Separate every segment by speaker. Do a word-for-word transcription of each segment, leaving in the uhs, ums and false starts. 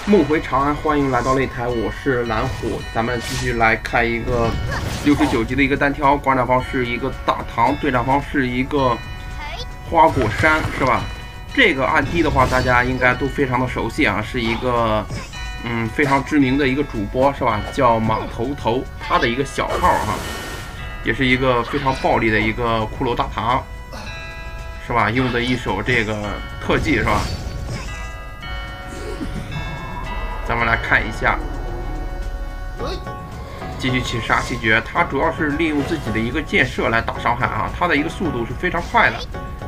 Speaker 1: 梦回长安，欢迎来到擂台，我是蓝虎，咱们继续来看一个六十九级的一个单挑，观战方是一个大唐，对战方是一个花果山，是吧？这个暗地的话，大家应该都非常的熟悉啊，是一个嗯非常知名的一个主播，是吧？叫马头头，他的一个小号哈、啊，也是一个非常暴力的一个骷髅大唐，是吧？用的一手这个特技，是吧？咱们来看一下，继续起杀气诀，他主要是利用自己的一个箭射来打伤害啊，他的一个速度是非常快的。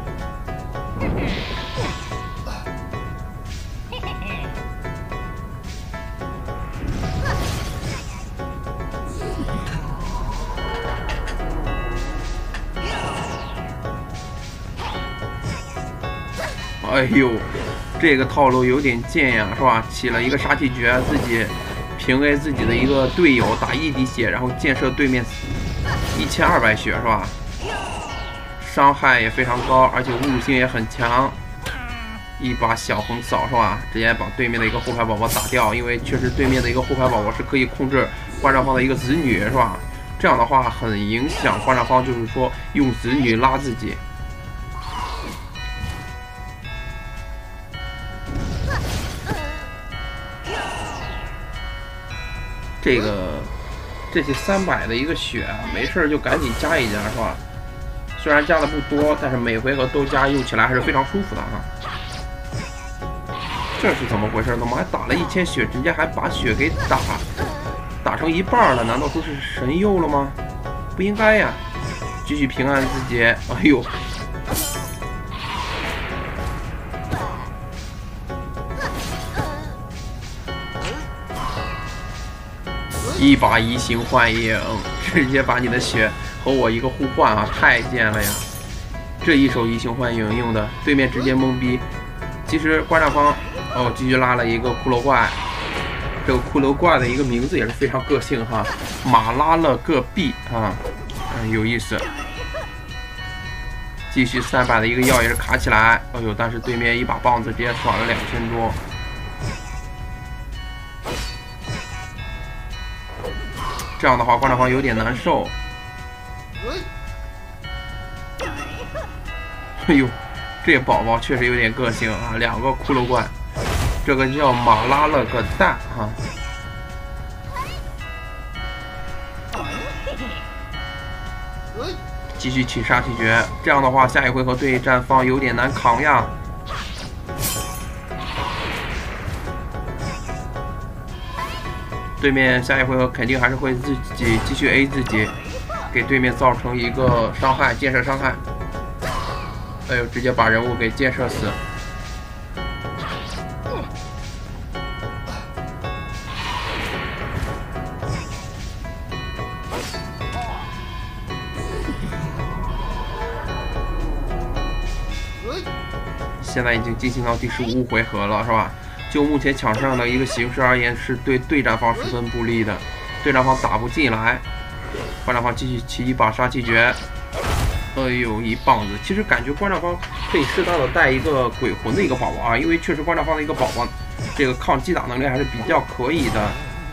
Speaker 1: 哎呦！这个套路有点贱呀，是吧？起了一个杀气诀，自己平 A 自己的一个队友，打一滴血，然后箭射对面一千二百血，是吧？伤害也非常高，而且侮辱性也很强。一把小横扫，是吧？直接把对面的一个后排宝宝打掉，因为确实对面的一个后排宝宝是可以控制观战方的一个子女，是吧？这样的话很影响观战方，就是说用子女拉自己。这个这些三百的一个血啊，没事就赶紧加一加，是吧？虽然加的不多，但是每回合都加，用起来还是非常舒服的哈。这是怎么回事？怎么还打了一千血，直接还把血给打打成一半了？难道说是神佑了吗？不应该呀！继续平安自己。哎呦！一把移形换影，直接把你的血和我一个互换啊，太贱了呀！这一手移形换影用的，对面直接懵逼。其实观战方哦，继续拉了一个骷髅怪，这个骷髅怪的一个名字也是非常个性哈，马拉了个币啊，嗯，有意思。继续三百的一个药也是卡起来，哎呦，但是对面一把棒子直接爽了两千多。这样的话，观战方有点难受。哎呦，这宝宝确实有点个性啊！两个骷髅怪，这个叫马拉了个蛋啊！继续起杀气诀，这样的话，下一回合对战方有点难扛呀。对面下一回合肯定还是会自己继续 A 自己，给对面造成一个伤害，箭射伤害。哎呦，直接把人物给箭射死。现在已经进行到第十五回合了，是吧？就目前场上的一个形势而言，是对对战方十分不利的，对战方打不进来，观战方继续起一把杀气诀，哎呦一棒子，其实感觉观战方可以适当的带一个鬼魂的一个宝宝啊，因为确实观战方的一个宝宝，这个抗击打能力还是比较可以的。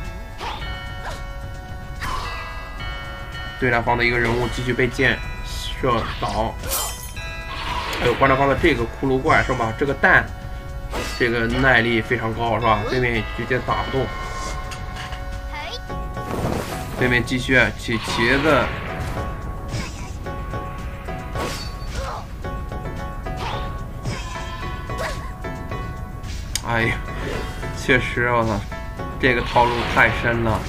Speaker 1: 对战方的一个人物继续被箭射倒，还有观战方的这个骷髅怪是吧？这个蛋。这个耐力非常高，是吧？对面直接打不动。对面继续起茄子，哎呀，确实我操，这个套路太深了。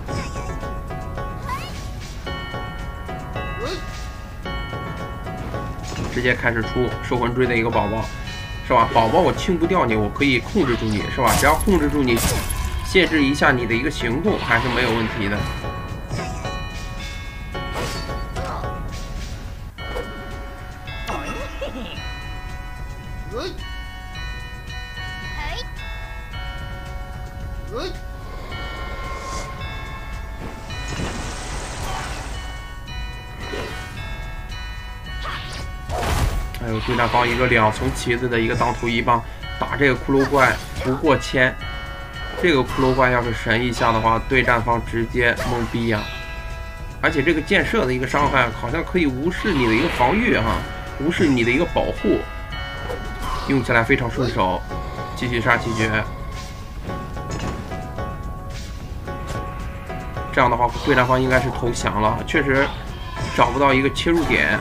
Speaker 1: 直接开始出收魂锥的一个宝宝。是吧？宝宝，我清不掉你，我可以控制住你，是吧？只要控制住你，限制一下你的一个行动，还是没有问题的。还有对战方一个两层旗子的一个当头一棒，打这个骷髅怪不过千， 这个骷髅怪要是神一下的话，对战方直接懵逼呀、啊！而且这个箭射的一个伤害好像可以无视你的一个防御哈、啊，无视你的一个保护，用起来非常顺手。继续杀气诀，这样的话对战方应该是投降了，确实找不到一个切入点。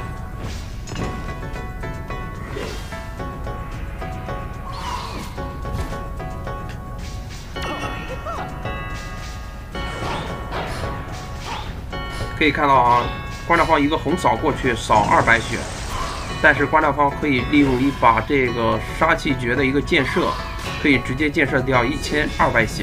Speaker 1: 可以看到啊，观战方一个红扫过去扫二百血，但是观战方可以利用一把这个杀气诀的一个箭射，可以直接箭射掉一千二百血。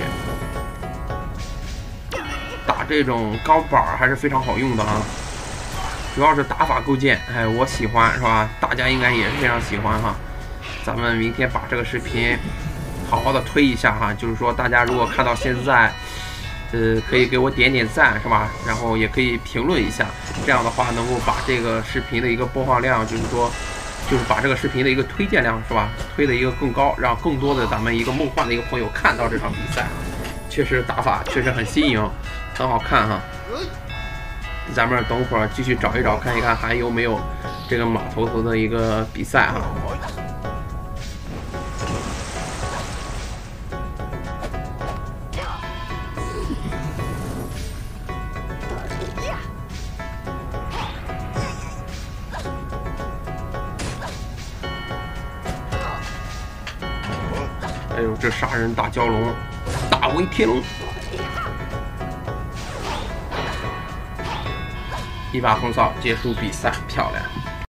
Speaker 1: 打这种钢板还是非常好用的啊，主要是打法构建，哎，我喜欢是吧？大家应该也是非常喜欢哈。咱们明天把这个视频好好的推一下哈，就是说大家如果看到现在。呃，可以给我点点赞是吧？然后也可以评论一下，这样的话能够把这个视频的一个播放量，就是说，就是把这个视频的一个推荐量是吧，推的一个更高，让更多的咱们一个梦幻的一个朋友看到这场比赛。确实打法确实很新颖，很好看哈。咱们等会儿继续找一找，看一看还有没有这个马头头的一个比赛哈。哎呦，这杀人大蛟龙，大威天龙，一把红扫结束比赛，漂亮。